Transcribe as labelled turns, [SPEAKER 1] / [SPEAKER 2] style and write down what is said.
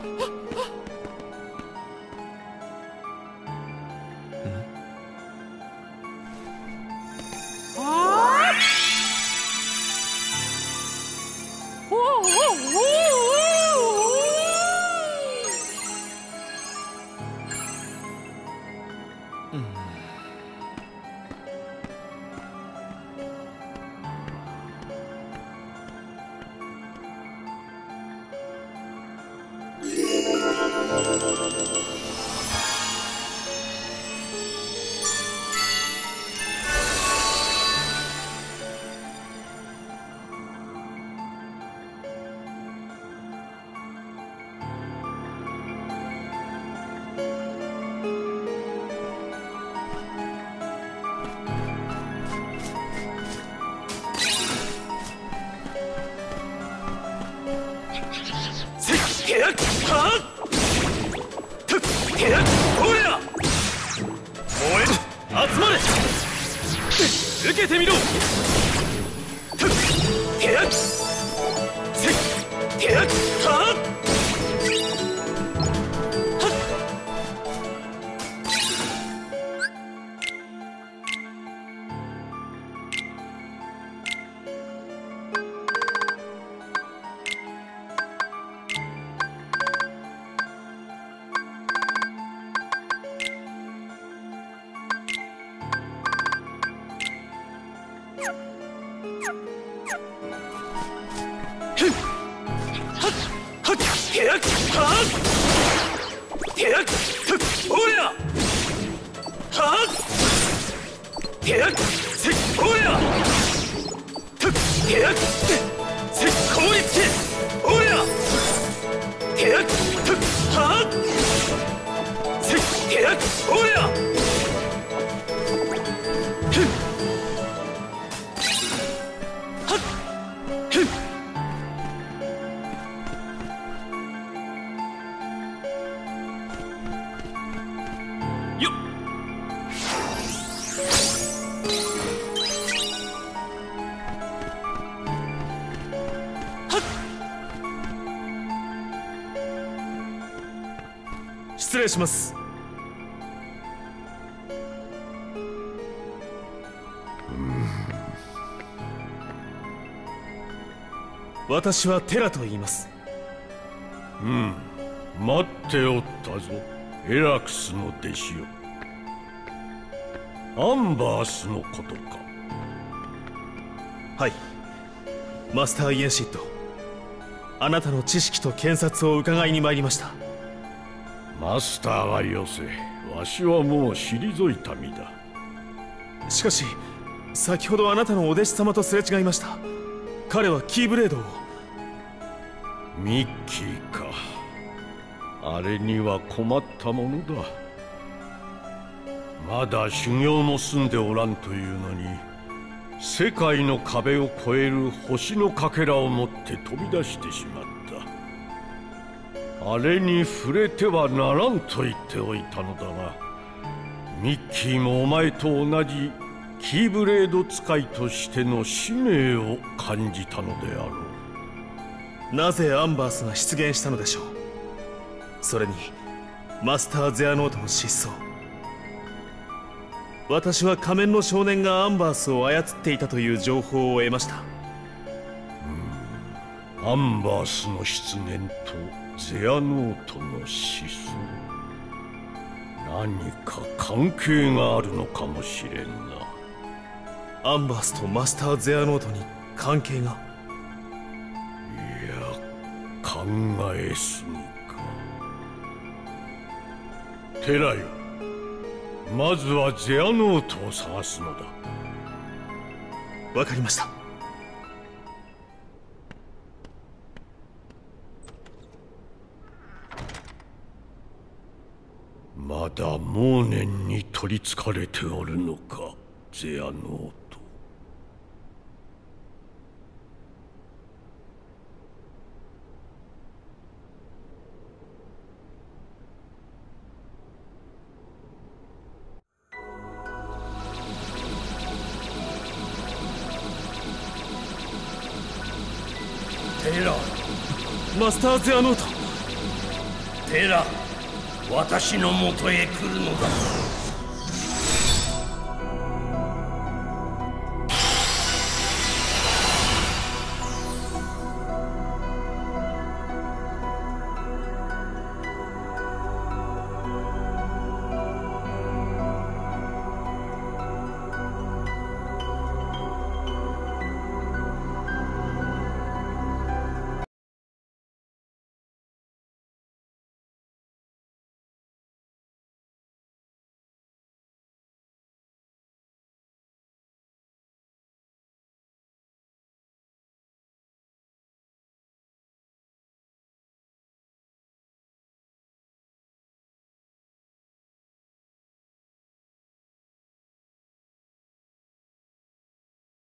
[SPEAKER 1] 失礼します。私はテラと言います。
[SPEAKER 2] 待っておったぞ、エラクスの弟子よ。アンバースのことか。
[SPEAKER 1] はい、マスター・イエンシッド、あなたの知識と検察を伺いに参りました。
[SPEAKER 2] マスターはよせ、わしはもう退いた身だ。
[SPEAKER 1] しかし先ほどあなたのお弟子様とすれ違いました。彼はキーブレードを。
[SPEAKER 2] ミッキーか。あれには困ったものだ。まだ修行も済んでおらんというのに、世界の壁を越える星のかけらを持って飛び出してしまった。あれに触れてはならんと言っておいたのだが、ミッキーもお前と同じキーブレード使いとしての使命を感じたのであろ
[SPEAKER 1] う。なぜアンバースが出現したのでしょう。それにマスター・ゼアノートの失踪。私は仮面の少年がアンバースを操っていたという情報を得ました。
[SPEAKER 2] アンバースの出現とゼアノートの失踪、何か関係があるのかもしれんな。
[SPEAKER 1] アンバースとマスター・ゼアノートに関係が？いや、
[SPEAKER 2] 考えすぎか。テラよ、まずはゼアノートを探すのだ。
[SPEAKER 1] わかりました。
[SPEAKER 2] まだモーネンに取りつかれておるのか、ゼアノート。
[SPEAKER 1] テイラー、マスター・ゼアノート。
[SPEAKER 3] セーラ、私のもとへ来るのだ。